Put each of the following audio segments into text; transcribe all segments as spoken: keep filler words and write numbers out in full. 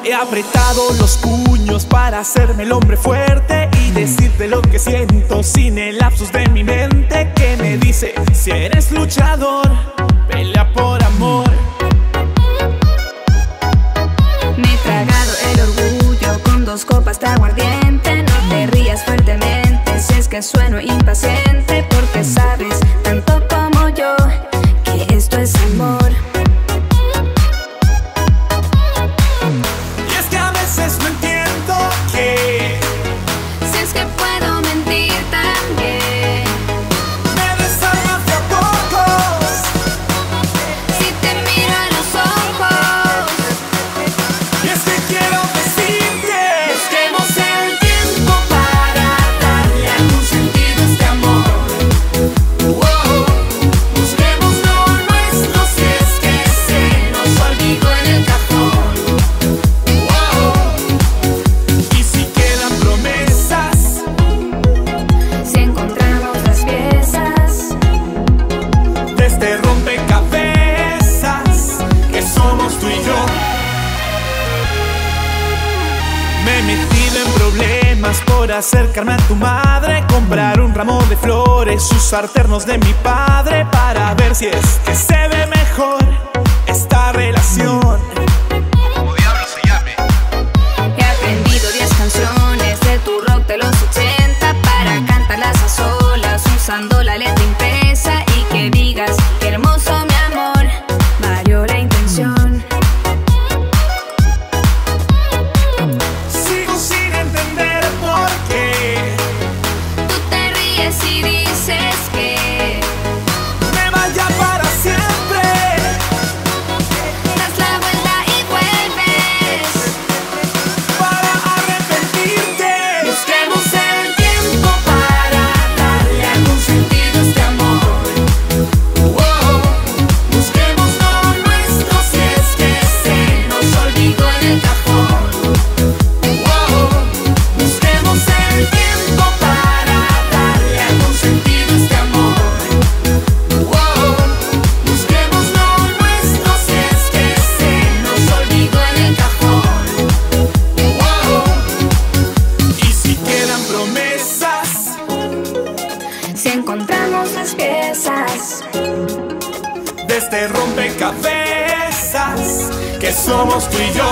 He apretado los puños para hacerme el hombre fuerte y decirte lo que siento sin el lapsus de mi mente que me dice: si eres luchador, pelea por amor. Me he tragado el orgullo con dos copas de aguardiente. No te rías fuertemente si es que sueno impaciente, porque sabes tanto como yo que esto es amor. Y es que a veces no entiendo que si es que puedo mentir también, me desarmas de a pocos. si te miro a los ojos. Y es que quiero decirte: busquemos el tiempo para darle algún sentido a este amor. Wow. Busquemos lo nuestro si es que se nos olvidó en el cajón. Wow. Y si quedan promesas, Si encontramos las piezas, de este rompecabezas que somos tú y yo. Me he metido en problemas por acercarme a tu madre, comprar un ramo de flores, usar ternos de mi padre para ver si es que se ve mejor esta relación. Como diablo se llame. he aprendido diez canciones de tu rock de los ochenta para cantarlas a solas usando la letra impresa, y que digas: qué hermoso mi amor, valió la intención. Sigo sin entender por qué Tú te ríes y dices que me vaya para siempre. das la vuelta y vuelves. Para arrepentirte, busquemos el tiempo para darle algún sentido a este amor. Wow. Busquemos lo nuestro si es que se nos olvidó en el cajón. Wow. Busquemos el tiempo para darle algún sentido a este amor. Wow. Busquemos lo nuestro si es que se nos olvidó en el cajón. Wow. Y si quedan promesas, Si encontramos las piezas, de este rompecabezas que somos tú y yo.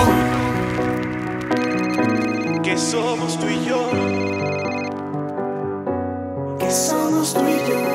Que somos tú y yo. Que somos tú y yo.